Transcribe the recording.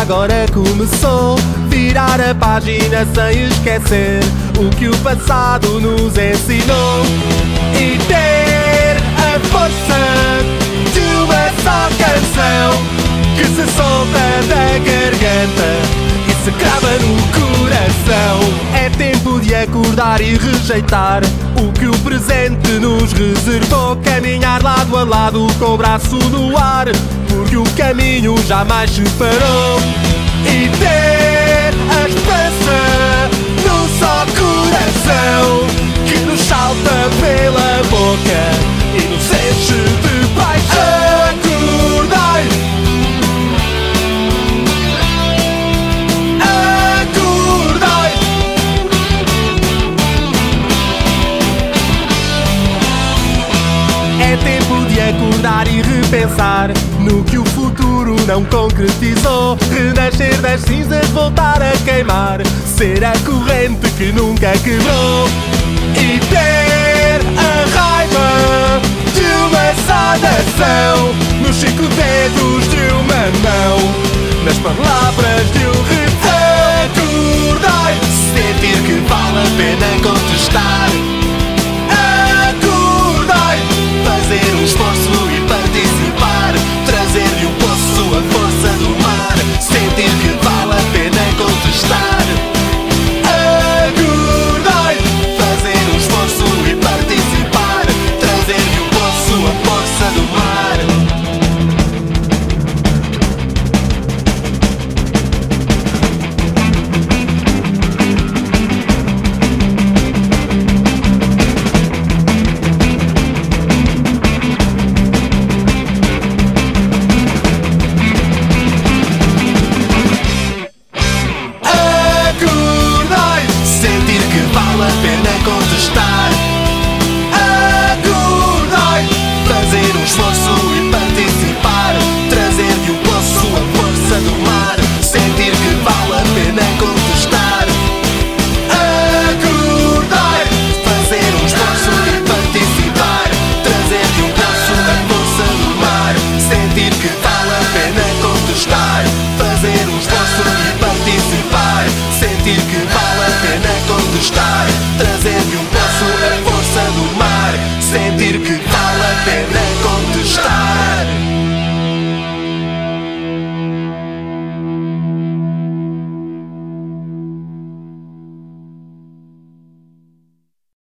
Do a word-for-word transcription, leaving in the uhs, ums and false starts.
agora começou. Virar a página sem esquecer o que o passado nos ensinou. E ter a força de uma só canção que se solta da garganta e se crava no coração. É tempo de acordar e rejeitar o que o presente nos reservou. Caminhar lado a lado com o braço no ar, porque o caminho jamais se parou. E ter a esperança num só coração que nos salta pela boca e nos enche de paixão. Acordai, acordai. É tempo de acordar e repensar no que o futuro não concretizou. Renascer das cinzas, voltar a queimar, ser a corrente que nunca quebrou. E ter a raiva de uma só nação nos cinco dedos de uma mão, nas palavras de um refrão. Acordai, sentir que vale a pena contestar. Acordai, fazer um esforço e participar, trazer-lhe um poço a força do mar, sentir que vale a pena contestar. Acordai, fazer um esforço e participar, trazer-lhe um poço a força do mar. Contestar. Acordai, fazer um esforço e participar, trazer-lhe um poço a força do mar, sentir que vale a pena contestar. Acordai, fazer um esforço e participar, trazer-lhe um poço a força do mar, sentir que vale a pena contestar. Fazer um esforço e participar, sentir que vale a pena contestar.